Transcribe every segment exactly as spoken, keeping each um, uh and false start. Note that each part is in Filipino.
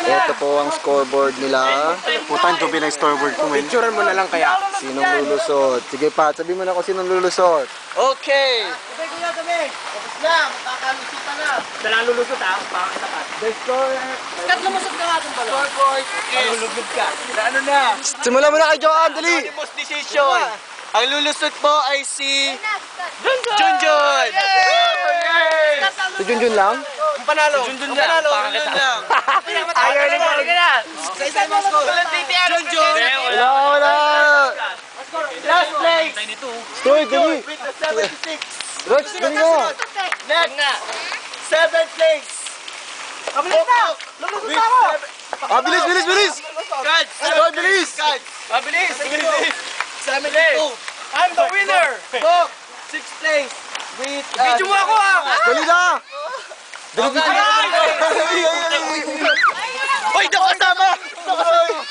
Ito po ang scoreboard nila. Putang dubi ng scoreboard ko, men. Picturean mo na lang kaya. Sinong lulusot? Sige pa, sabi mo na kung sinong lulusot. Okay. Sabi ko na sabi. Tapos na, magkakalusutan na. Saan ang lulusot ha? Bakit naman? The score... Kat lumusot ka nga dun pala. Scoreboard is... Lulugod ka. Na ano na? Simula mo na kay Joanne, dali! Anonymous decision. Ang lulusot po ay si... Junjun! Yay! Si Junjun lang? Ang panalo. Junjun lang. Junjun lang. Ayaw na ba? Sa-isa mo score. Junjun! Wala, wala! Last place! Stoy, dali! With the seventy-six. Rex, dali nga! Next! Seventh place! Kabilis na! Lulusot na mo! Ah, bilis, bilis, bilis! Cards! Stoy, bilis! Cards! Mabilis! Bilis! seventy-two! I'm the winner! Go! Sixth place! With... Video mo ako ah! Dali na! Dali, dali, dali! Uy! Di ako kasama! Di ako kasama!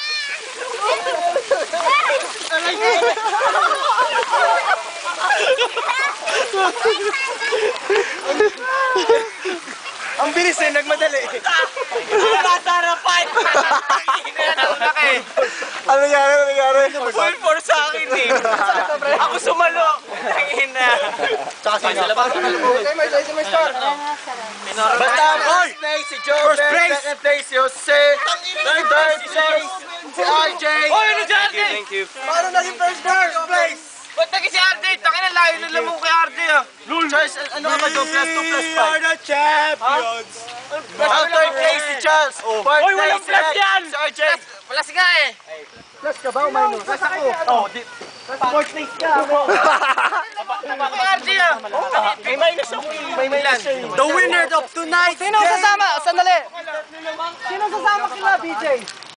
Ang bilis eh, nagmadali. Nasarapan! Ano nangyari? Ano nangyari? Full force sa akin eh. Ako sumalo. Tangin na. Tsaka sino? Basta first place si Joe, second place si Jose, third place si R J. Oh, yun si R J! Thank you. Paano naging first place? Ba't naging si R J? Tangin na layo na lamang kay R J ah. Charles, ano ka ba doon? Plus two, plus five. We are the champions. Ang third place si Charles. Fourth place si R J. Wala siga eh. Plus ka ba o minus? Plus ako. Oh, di. Fourth place ka. Kay R J ah. May minus ako eh. May minus siya eh. The winner of tonight. Sino sasama? Sandali. Sino sasama kila B J?